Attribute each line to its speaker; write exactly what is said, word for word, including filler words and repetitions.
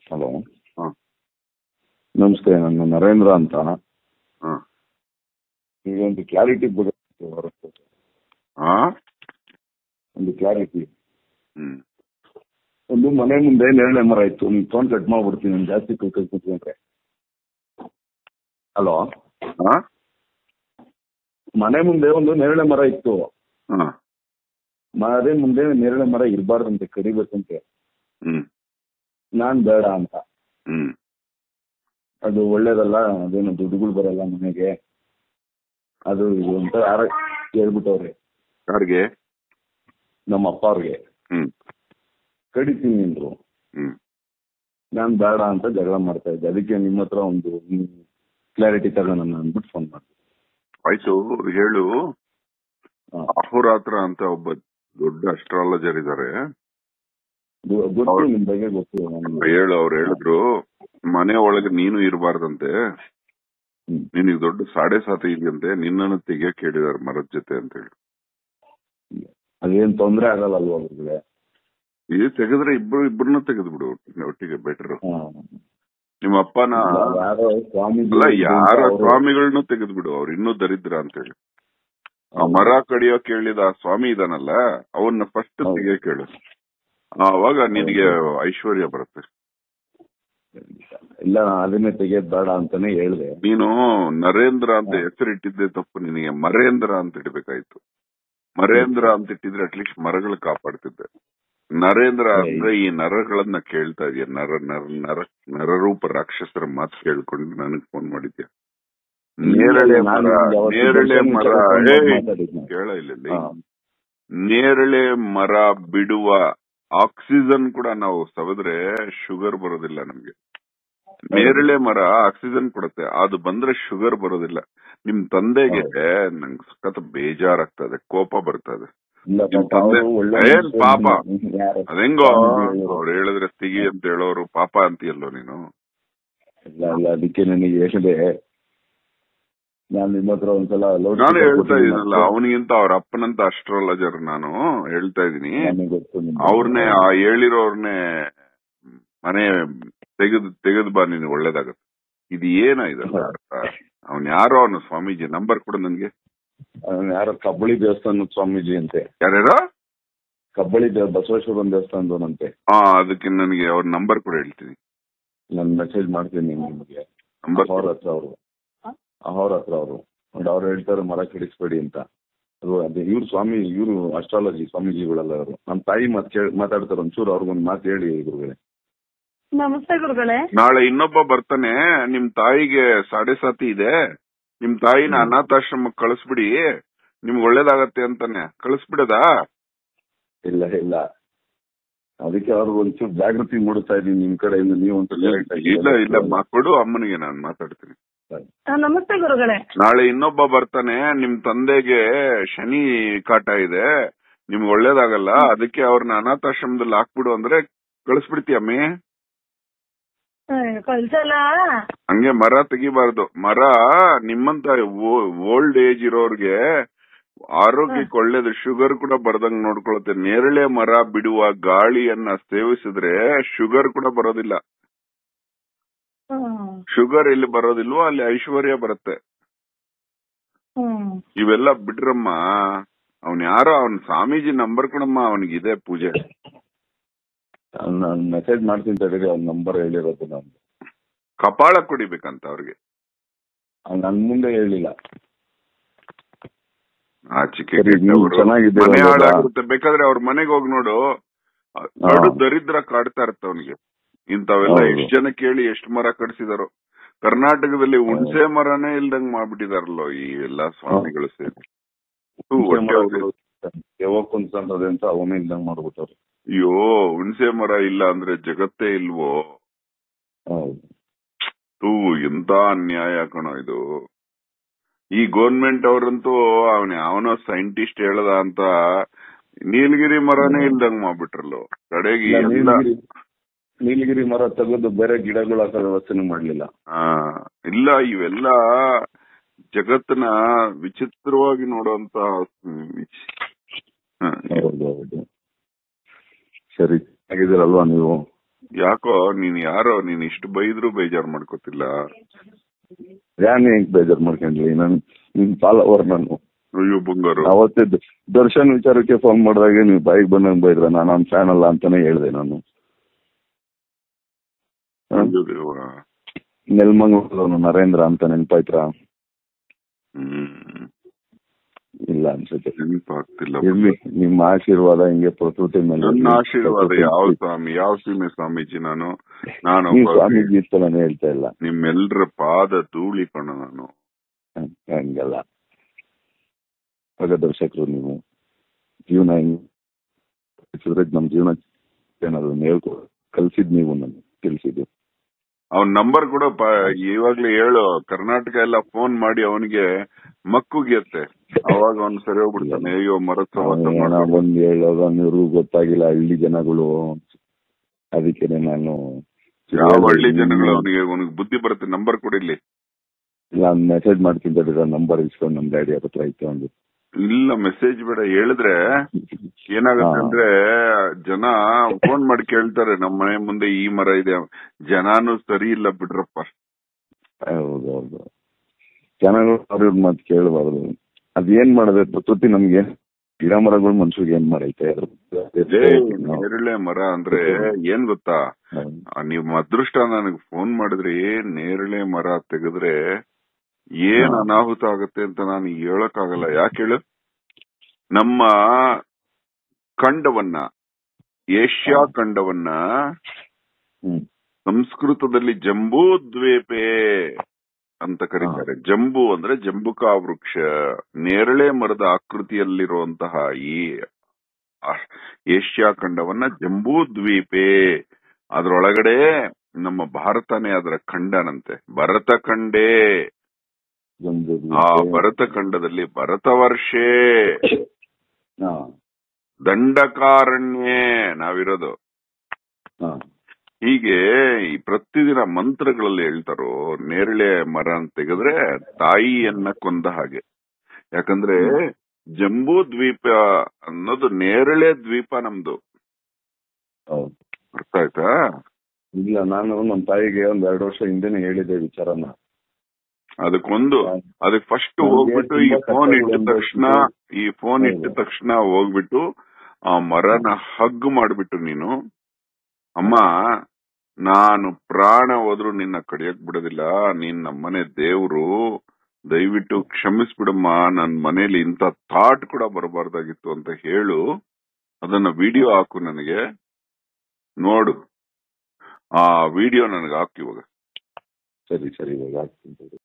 Speaker 1: Hello,
Speaker 2: ಹಾ
Speaker 1: ನಮಸ್ತೆ. ನಾನು ನರೇಂದ್ರ ಅಂತ.
Speaker 2: ಹಾ
Speaker 1: ಈಗ ಒಂದು ಕ್ಲಾರಿಟಿ ಬಗ್ಗೆ
Speaker 2: ಹಾ
Speaker 1: ಒಂದು ಕ್ಲಾರಿಟಿ
Speaker 2: ಹ್ಮ್
Speaker 1: ಒಂದು ಮನೆ ಮುಂದೆ ನೇರಳೆ ಮರ ಇತ್ತು. ನೀವು ಫೋನ್ ಕಟ್ ಮಾಡ್ಬಿಡ್ತೀನಿ, ನಾನು ಜಾಸ್ತಿ ಕೈ ಕೈ ಕೂತ್ಕೊಂಡ್ರೆ. ಹಲೋ,
Speaker 2: ಹಾ
Speaker 1: ಮನೆ ಮುಂದೆ ಒಂದು ನೇರಳೆ ಮರ ಇತ್ತು.
Speaker 2: ಹಾ
Speaker 1: ಮನೆ ಮುಂದೆ ನೇರಳೆ ಮರ ಇರಬಾರ್ದಂತೆ, ಕಡಿಬೇಕಂತೆ.
Speaker 2: ಹ್ಮ್
Speaker 1: ನಾನ್ ಬೇಡ ಅಂತ.
Speaker 2: ಹ್ಮ್
Speaker 1: ಅದು ಒಳ್ಳೇದಲ್ಲ, ಅದೇನು ದುಡ್ಡುಗಳು ಬರಲ್ಲ ಮನೆಗೆ, ಅದು ಇದು ಅಂತ ಯಾರ ಹೇಳ್ಬಿಟ್ಟವ್ರೆ
Speaker 2: ಯಾರಿಗೆ?
Speaker 1: ನಮ್ಮ ಅಪ್ಪ ಅವ್ರಿಗೆ.
Speaker 2: ಹ್ಮ್
Speaker 1: ಕಡಿತೀನಿ ಅಂದ್ರು.
Speaker 2: ಹ್ಮ್
Speaker 1: ನಾನ್ ಬೇಡ ಅಂತ ಜಗಳ ಮಾಡ್ತಾ ಇದ್ದೆ. ಅದಕ್ಕೆ ನಿಮ್ಮ ಹತ್ರ ಒಂದು ಕ್ಲಾರಿಟಿ ತಗೋಣ ಅಂದ್ಬಿಟ್ಟು ಫೋನ್ ಮಾಡಿದೆ.
Speaker 2: ಆಯ್ತು, ಹೇಳು.
Speaker 1: ಹಾ.
Speaker 2: ಅಹೋರಾತ್ರ ಅಂತ ಒಬ್ಬ ದೊಡ್ಡ ಅಸ್ಟ್ರಾಲಜರ್ ಇದಾರೆ.
Speaker 1: ಗೊ- ಗೊತ್ತು, ನಿಮ್ ಬಗ್ಗೆ ಗೊತ್ತು ನನ್ಗೆ.
Speaker 2: ಹೇಳು. ಅವ್ರು ಹೇಳಿದ್ರು ಮನೆ ಒಳಗೆ ನೀನು ಇರಬಾರ್ದಂತೆ,
Speaker 1: ಹ್ಮ್.
Speaker 2: ನಿನಗೆ ದೊಡ್ಡ ಸಾಡೆ ಸಾತಿ ಇದೆಯಂತೆ, ನಿನ್ನನ್ನು ತೆಗಿಯಕ್ ಹೇಳಿದಾರೆ ಮರದ ಜೊತೆ ಅಂತ ಹೇಳಿ.
Speaker 1: ಅದೇನ್ ತೊಂದ್ರೆ ಆಗಲ್ಲ ಅಲ್ವಾ ಅವ್ರಿಗೆ?
Speaker 2: ಇದು ತೆಗೆದ್ರೆ ಇಬ್ರು ಇಬ್ಬರನ್ನ ತೆಗೆದು ಬಿಡು ಒಟ್ಟಿಗೆ, ಬೆಟರ್.
Speaker 1: ಹಾ.
Speaker 2: ನಿಮ್ಮ ಅಪ್ಪನ
Speaker 1: ಯಾರೋ ಸ್ವಾಮೀಜಿ
Speaker 2: ಅಲ್ಲ, ಯಾರ
Speaker 1: ಅವ್ರು-
Speaker 2: ಸ್ವಾಮಿಗಳನ್ನೂ ತೆಗೆದು ಬಿಡು, ಅವ್ರು ಇನ್ನೂ ದರಿದ್ರ ಅಂತ ಹೇಳಿ. ಆ ಮರ ಕಡಿಯೋ ಕೇಳಿದ ಆ ಸ್ವಾಮಿ ಇದಾನಲ್ಲ, ಅವನ್ನ ಫಸ್ಟ್
Speaker 1: ಹೌದು.
Speaker 2: ತೆಗಿಯೋ ಕೇಳು. ಅವಾಗ ನಿನಗೆ ಐಶ್ವರ್ಯ ಬರುತ್ತೆ.
Speaker 1: ಇಲ್ಲ, ನಾನು ಅದನ್ನೇ ತೆಗಿಯೋದ್ ಬೇಡ ಅಂತಾನೆ ಹೇಳ್ದೆ.
Speaker 2: ನೀನು ನರೇಂದ್ರ ಅಂತ ಹೆಸರಿಟ್ಟಿದ್ದೆ ತಪ್ಪು, ನಿನಗೆ ಮರೇಂದ್ರ ಅಂತ ಇಡ್ಬೇಕಾಯ್ತು. ಮರೇಂದ್ರ ಅಂತ ಇಟ್ಟಿದ್ರೆ ಅಟ್ಲೀಸ್ಟ್ ಮರಗಳು ಕಾಪಾಡ್ತಿದ್ದೆ. ನರೇಂದ್ರ ಅಂದ್ರೆ ಈ ನರಗಳನ್ನ ಕೇಳ್ತಾ ಇದೆಯಾ? ನರ ನರ ನರ ನರರೂಪ ರಾಕ್ಷಸರ ಮಾತು ಕೇಳ್ಕೊಂಡು ನನಗ್ ಫೋನ್ ಮಾಡಿದ್ಯಾ? ನೇರಳೆ ಮರ, ನೇರಳೆ ಮರ, ಕೇಳ ಇಲ್ಲಿ. ನೇರಳೆ ಮರ ಬಿಡುವ ಆಕ್ಸಿಜನ್ ಕೂಡ ನಾವು ಸವಿದ್ರೆ ಶುಗರ್ ಬರೋದಿಲ್ಲ ನಮ್ಗೆ. ನೇರಳೆ ಮರ ಆಕ್ಸಿಜನ್ ಕೊಡುತ್ತೆ, ಅದು ಬಂದ್ರೆ ಶುಗರ್ ಬರೋದಿಲ್ಲ. ನಿಮ್ ತಂದೆಗೆ ನಂಗೆ ಸಖತ್ ಬೇಜಾರಾಗ್ತದೆ, ಕೋಪ ಬರ್ತದೆ. ನಿಮ್ ತಂದೆ ಏನ್ ಪಾಪ, ಅದೆಂಗೋ ಅವ್ರು ಹೇಳಿದ್ರೆ ಸಿಗಿ ಅಂತ ಹೇಳೋರು ಪಾಪ ಅಂತೀಯಲ್ಲೋ ನೀನು.
Speaker 1: ಇಲ್ಲ ಇಲ್ಲ, ಅದಕ್ಕೆ ನನಗೆ ಹೇಳಿದೆ. ನಾನು ನಿಮ್ಮ ಹತ್ರ ಒಂದ್ಸಲ
Speaker 2: ನಾನು ಹೇಳ್ತಾ ಇದೀನಲ್ಲ, ಅವನಿಗಿಂತ ಅವ್ರ ಅಪ್ಪನಂತ ಅಸ್ಟ್ರಾಲಜರ್ ನಾನು ಹೇಳ್ತಾ ಇದೀನಿ. ಅವ್ರನ್ನೇ ಆ ಹೇಳಿರೋರ್ನೇ ಮನೆ ತೆಗೆದು ತೆಗೆದು ಬಾ, ನೀನು ಒಳ್ಳೇದಾಗತ್ತೆ. ಇದು ಏನ ಇದಲ್ಲ ಅರ್ಥ? ಅವ್ನ್ ಯಾರೋ ಅವನು ಸ್ವಾಮೀಜಿ, ನಂಬರ್ ಕೊಡು ನನ್ಗೆ.
Speaker 1: ಯಾರೋ ಕಬ್ಬಳಿ ದೇವಸ್ಥಾನ ಸ್ವಾಮೀಜಿ ಅಂತೆ.
Speaker 2: ಯಾರ್ಯಾರೋ
Speaker 1: ಕಬ್ಬಳಿ ದೇವ ಬಸವೇಶ್ವರನ ದೇವಸ್ಥಾನದವನಂತೆ.
Speaker 2: ಹಾ, ಅದಕ್ಕೆ ನನಗೆ ಅವ್ರ ನಂಬರ್ ಕೂಡ ಹೇಳ್ತೀನಿ.
Speaker 1: ನಾನು ಮೆಸೇಜ್ ಮಾಡ್ತೀನಿ ನಿಮ್ಗೆ.
Speaker 2: ನಂಬರ್
Speaker 1: ಅವ್ರ ಹತ್ರ ಅವರು ಅವ್ರ ಹತ್ರ ಅವರು ಅವ್ರು ಹೇಳ್ತಾರೆ ಮರ ಕೆಡಿಸ್ಬೇಡಿ ಅಂತ. ಅದು ಅದೇ ಇವ್ರು ಸ್ವಾಮಿ, ಇವರು ಅಸ್ಟ್ರಾಲಜಿ ಸ್ವಾಮೀಜಿಗಳೆಲ್ಲ ಅವರು. ನಮ್ಮ ತಾಯಿ ಮಾತು ಕೇಳಿ ಮಾತಾಡ್ತಾರೆ. ಒಂಚೂರು ಅವ್ರಿಗೊಂದು ಮಾತು ಹೇಳಿ ಗುರುಗಳೇ.
Speaker 3: ನಮಸ್ತೆ ಗುರುಗಳೇ.
Speaker 2: ನಾಳೆ ಇನ್ನೊಬ್ಬ ಬರ್ತಾನೆ, ನಿಮ್ ತಾಯಿಗೆ ಸಾಡೆ ಸಾತಿ ಇದೆ, ನಿಮ್ ತಾಯಿನ ಅನಾಥಾಶ್ರಮಕ್ಕೆ ಕಳಿಸ್ಬಿಡಿ, ನಿಮ್ಗೆ ಒಳ್ಳೇದಾಗತ್ತೆ ಅಂತಾನೆ. ಕಳಿಸ್ಬಿಡದಾ?
Speaker 1: ಇಲ್ಲ ಇಲ್ಲ, ಅದಕ್ಕೆ ಅವ್ರಿಗೆ ಒಂಚೂರು ಜಾಗೃತಿ ಮೂಡಿಸ್ತಾ ಇದೀನಿ ನಿಮ್ ಕಡೆಯಿಂದ. ನೀವು ಒಂದು
Speaker 2: ಇಲ್ಲ ಇಲ್ಲ, ಕೊಡು ಅಮ್ಮನಿಗೆ, ನಾನು ಮಾತಾಡ್ತೀನಿ.
Speaker 3: ನಮಸ್ತೆ ಗುರುಗಳೇ.
Speaker 2: ನಾಳೆ ಇನ್ನೊಬ್ಬ ಬರ್ತಾನೆ, ನಿಮ್ ತಂದೆಗೆ ಶನಿ ಕಾಟ ಇದೆ, ನಿಮ್ಗೆ ಒಳ್ಳೇದಾಗಲ್ಲ, ಅದಕ್ಕೆ ಅವ್ರನ್ನ ಅನಾಥಾಶ್ರಮದಲ್ಲಿ ಹಾಕ್ಬಿಡು ಅಂದ್ರೆ ಕಳಿಸ್ಬಿಡ್ತೀಯಮ್ಮಿ?
Speaker 3: ಕಳ್ಸಲ್ಲ.
Speaker 2: ಹಂಗೆ ಮರ ತೆಗಿಬಾರ್ದು. ಮರ ನಿಮ್ಮಂತ ಓಲ್ಡ್ ಏಜ್ ಇರೋರ್ಗೆ ಆರೋಗ್ಯಕ್ಕೆ ಒಳ್ಳೇದು, ಶುಗರ್ ಕೂಡ ಬರ್ದಂಗ್ ನೋಡ್ಕೊಳುತ್ತೆ. ನೇರಳೆ ಮರ ಬಿಡುವ ಗಾಳಿಯನ್ನ ಸೇವಿಸಿದ್ರೆ ಶುಗರ್ ಕೂಡ ಬರೋದಿಲ್ಲ. ಶುಗರ್ ಎಲ್ಲಿ ಬರೋದಿಲ್ವೋ ಅಲ್ಲಿ ಐಶ್ವರ್ಯ ಬರುತ್ತೆ. ಇವೆಲ್ಲ ಬಿಡ್ರಮ್ಮ. ಅವ್ನ್ ಯಾರೋ, ಅವ್ನ್ ಸ್ವಾಮೀಜಿ ನಂಬರ್ ಕೊಡಮ್ಮ, ಅವನಿಗಿದೆ ಪೂಜೆ.
Speaker 1: ನಾನು ಮೆಸೇಜ್ ಮಾಡ್ತೀನಿ ತಡೀರಿ, ಅವ್ನ ನಂಬರ್ ಹೇಳಿರೋದು. ನಾನು
Speaker 2: ಕಪಾಳ ಕುಡಿಬೇಕಂತ ಅವ್ರಿಗೆ.
Speaker 1: ನನ್ ಮುಂದೆ ಹೇಳಿಲ್ಲ.
Speaker 2: ಆಚಿಕೆ
Speaker 1: ಚೆನ್ನಾಗಿದೆ,
Speaker 2: ಮನೆ ಹಾಳಾಗುತ್ತೆ. ಬೇಕಾದ್ರೆ ಅವ್ರ ಮನೆಗೆ ಹೋಗಿ ನೋಡು, ದೊಡ್ಡ ದರಿದ್ರ ಕಾಡ್ತಾ ಇರ್ತ ಅವನಿಗೆ. ಇಂಥವೆಲ್ಲ ಎಷ್ಟ್ ಜನ ಕೇಳಿ ಎಷ್ಟು ಮರ ಕಡಿಸಿದಾರೋ. ಕರ್ನಾಟಕದಲ್ಲಿ ಹುಣಸೆ ಮರನೇ ಇಲ್ದಂಗ್ ಮಾಡ್ಬಿಟ್ಟಿದಾರಲ್ಲೋ ಈ ಎಲ್ಲಾ ಸ್ವಾಮಿಗಳು ಸೇರಿ.
Speaker 1: ಯಾವಕ್ಕಂತದೆ ಅಂತ ಅವನೇ ಇಲ್ದಂಗ್ ಮಾಡ್ಬಿಟ್ಟವ್ರು.
Speaker 2: ಅಯ್ಯೋ, ಹುಣಸೆ ಮರ ಇಲ್ಲ ಅಂದ್ರೆ ಜಗತ್ತೇ ಇಲ್ವೋ. ತೂ ಎಂತ ಅನ್ಯಾಯ ಕಣೋ ಇದು. ಈ ಗೌರ್ಮೆಂಟ್ ಅವರಂತೂ ಅವನ ಅವನೋ ಸೈಂಟಿಸ್ಟ್ ಹೇಳದ ಅಂತ ನೀಲಗಿರಿ ಮರನೇ ಇಲ್ದಂಗ್ ಮಾಡ್ಬಿಟ್ರಲ್ಲೋ ಕಡೆಗೆ.
Speaker 1: ನೀಲಗಿರಿ ಮರ ತೆಗೆದು ಬೇರೆ ಗಿಡಗಳು ಹಾಕೋ ವ್ಯವಸ್ಥೆ ಮಾಡ್ಲಿಲ್ಲ.
Speaker 2: ಹಾ, ಇಲ್ಲ, ಇವೆಲ್ಲ ಜಗತ್ತಿನ ವಿಚಿತ್ರವಾಗಿ ನೋಡುವಂತ.
Speaker 1: ಹೌದು ಹೌದು. ಸರಿ, ಆಗಿದ್ದೀರಲ್ವಾ ನೀವು?
Speaker 2: ಯಾಕೋ ನೀನ್ ಯಾರೋ ನೀನ್ ಇಷ್ಟು ಬೈದ್ರು ಬೇಜಾರ್ ಮಾಡ್ಕೋತಿಲ್ಲ.
Speaker 1: ಯಾನ್ ಹೆಂಗ್ ಬೇಜಾರ್ ಮಾಡ್ಕೊಂಡ್ಲಿ, ನನ್ ನಿಮ್ ಫಾಲೋವರ್ ನಾನು.
Speaker 2: ಅಯ್ಯೋ ಬಂಗಾರು,
Speaker 1: ಅವತ್ತೇ ದರ್ಶನ್ ವಿಚಾರಕ್ಕೆ ಫೋನ್ ಮಾಡಿದಾಗ ನೀವು ಬಾಯಿಗೆ ಬಂದಂಗ್ ಬೈದ್ರ, ನಾನು ಅವ್ನ ಫ್ಯಾನ್ ಅಲ್ಲ ಅಂತಾನೆ ಹೇಳ್ದೆ ನಾನು. ನೆಲ್ಮಂಗ್ಳೂರು ನರೇಂದ್ರ ಅಂತ ನೆನ್ಪಾಯ್ತಾ?
Speaker 2: ಹ್ಮ್
Speaker 1: ಇಲ್ಲ ಅನ್ಸುತ್ತೆ,
Speaker 2: ನೆನಪಾಗ್ತಿಲ್ಲ.
Speaker 1: ಇರ್ಲಿ, ನಿಮ್ಮ ಆಶೀರ್ವಾದ ಹಿಂಗೆ ಪ್ರಕೃತಿ ಮೇಲೆ.
Speaker 2: ನನ್ನ ಆಶೀರ್ವಾದ ಯಾವ ಸ್ವಾಮಿ, ಯಾವ ಸೀಮೆ ಸ್ವಾಮೀಜಿ ನಾನು? ನಾನು
Speaker 1: ಸ್ವಾಮೀಜಿ ಇಷ್ಟನೇ ಹೇಳ್ತಾ ಇಲ್ಲ,
Speaker 2: ನಿಮ್ಮೆಲ್ಲರ ಪಾದ ಧೂಳಿ ಕಣ ನಾನು.
Speaker 1: ಹಂಗಲ್ಲ, ಮಾರ್ಗದರ್ಶಕರು ನೀವು. ಜೀವನ ಹೆಂಗ್ ನಮ್ ಜೀವನ ಏನಾದ್ರು ಹೇಳ್ಕೊ ಕಲ್ಸಿದ್ ನೀವು ನನ್ಗೆ ತಿಳಿಸಿದ್ದು.
Speaker 2: ಅವನ್ ನಂಬರ್ ಕೂಡ ಇವಾಗ್ಲೇ ಹೇಳು, ಕರ್ನಾಟಕ ಎಲ್ಲ ಫೋನ್ ಮಾಡಿ ಅವನಿಗೆ ಮಕ್ಕುಗಿಯತ್ತೆ, ಅವಾಗ ಅವ್ನು ಸರಿ ಹೋಗ್ಬಿಡ್ತಾನೆ. ಅಯ್ಯೋ ಮರದ
Speaker 1: ಒಂದ್ ಹೇಳೋದು ಇವ್ರಿಗೂ ಗೊತ್ತಾಗಿಲ್ಲ, ಹಳ್ಳಿ ಜನಗಳು. ಅದಕ್ಕೆ ನಾನು
Speaker 2: ಯಾವ ಹಳ್ಳಿ ಜನಗಳು? ಅವನಿಗೆ ಅವನಿಗೆ ಬುದ್ಧಿ ಬರುತ್ತೆ. ನಂಬರ್ ಕೊಡಿಲ್ಲಿ.
Speaker 1: ಇಲ್ಲ, ಮೆಸೇಜ್ ಮಾಡ್ತಿದ್ದ ನಂಬರ್ ಇಸ್ಕೊಂಡು ನಮ್ ಡ್ಯಾಡಿ ಹತ್ರ ಐತೆ ಒಂದು.
Speaker 2: ಇಲ್ಲ ಮೆಸೇಜ್ ಬೇಡ, ಹೇಳಿದ್ರೆ ಏನಾಗುತ್ತೆ ಅಂದ್ರೆ ಜನ ಫೋನ್ ಮಾಡಿ ಕೇಳ್ತಾರೆ, ನಮ್ಮ ಮನೆ ಮುಂದೆ ಈ ಮರ ಇದೆ. ಜನಾನು ಸರಿ ಇಲ್ಲ ಬಿಡ್ರಪ್ಪ.
Speaker 1: ಹೌದೌದು, ಜನಗಳು ಅವ್ರ ಮಾತು ಕೇಳಬಾರ್ದು. ಅದೇನ್ ಮಾಡಿದ್ರೆ ಪ್ರಕೃತಿ ನಮ್ಗೆ ಗಿಡ ಮರಗಳು ಮನ್ಸಿಗೆ ಏನ್ ಮಾಡೈತೆ.
Speaker 2: ನೇರಳೆ ಮರ ಅಂದ್ರೆ ಏನ್ ಗೊತ್ತಾ, ನೀವ್ ಅದೃಷ್ಟ ನನಗ್ ಫೋನ್ ಮಾಡಿದ್ರಿ. ನೇರಳೆ ಮರ ತೆಗೆದ್ರೆ ಏನ್ ಅನಾಹುತ ಆಗುತ್ತೆ ಅಂತ ನಾನು ಹೇಳಕ್ಕಾಗಲ್ಲ. ಯಾಕೆ ಹೇಳು? ನಮ್ಮ ಖಂಡವನ್ನ, ಏಷ್ಯಾ ಖಂಡವನ್ನ ಸಂಸ್ಕೃತದಲ್ಲಿ ಜಂಬೂ ದ್ವೀಪೆ ಅಂತ ಕರೀತಾರೆ. ಜಂಬೂ ಅಂದ್ರೆ ಜಂಬುಕಾ ವೃಕ್ಷ. ನೇರಳೆ ಮರದ ಆಕೃತಿಯಲ್ಲಿರುವಂತಹ ಈ ಏಷ್ಯಾ ಖಂಡವನ್ನ ಜಂಬೂ ದ್ವೀಪೆ, ಅದ್ರೊಳಗಡೆ ನಮ್ಮ ಭಾರತನೇ ಅದರ ಖಂಡನಂತೆ. ಭರತ ಖಂಡೇ, ಆ ಭರತ ಖಂಡದಲ್ಲಿ ಭರತ ವರ್ಷೇ, ದಂಡಕಾರಣ್ಯೇ ನಾವಿರೋದು. ಹೀಗೆ ಈ ಪ್ರತಿದಿನ ಮಂತ್ರಗಳಲ್ಲಿ ಹೇಳ್ತಾರೋ, ನೇರಳೆ ಮರ ಅಂತ ತೆಗೆದ್ರೆ ತಾಯಿಯನ್ನ ಕೊಂದ ಹಾಗೆ. ಯಾಕಂದ್ರೆ ಜಂಬೂ ದ್ವೀಪ ಅನ್ನೋದು ನೇರಳೆ ದ್ವೀಪ ನಮ್ದು. ಅರ್ಥ ಆಯ್ತಾ?
Speaker 1: ಇಲ್ಲ, ನಾನು ನಮ್ಮ ತಾಯಿಗೆ ಒಂದ್ ಎರಡು ವರ್ಷ ಹಿಂದೆನೆ ಹೇಳಿದ್ದೆ ವಿಚಾರನ.
Speaker 2: ಅದಕ್ಕೊಂದು ಅದಕ್ಕೆ ಫಸ್ಟ್ ಹೋಗ್ಬಿಟ್ಟು ಈ ಫೋನ್ ಇಟ್ಟ ತಕ್ಷಣ ಈ ಫೋನ್ ಇಟ್ಟ ತಕ್ಷಣ ಹೋಗ್ಬಿಟ್ಟು ಆ ಮರನ ಹಗ್ ಮಾಡ್ಬಿಟ್ಟು, ನೀನು ಅಮ್ಮ ನಾನು ಪ್ರಾಣ ಹೋದ್ರು ನಿನ್ನ ಕಡಿಯಕ್ ಬಿಡೋದಿಲ್ಲ, ನೀನ್ ನಮ್ಮನೆ ದೇವ್ರು, ದಯವಿಟ್ಟು ಕ್ಷಮಿಸ್ಬಿಡಮ್ಮ, ನನ್ ಮನೇಲಿ ಇಂತ ಥಾಟ್ ಕೂಡ ಬರಬಾರ್ದಾಗಿತ್ತು ಅಂತ ಹೇಳು. ಅದನ್ನ ವಿಡಿಯೋ ಹಾಕು ನನಗೆ ನೋಡು. ಆ ವಿಡಿಯೋ ನನಗೆ ಹಾಕಿ ಇವಾಗ.
Speaker 1: ಸರಿ ಸರಿ, ಇವಾಗ ಹಾಕ್ತೀನಿ.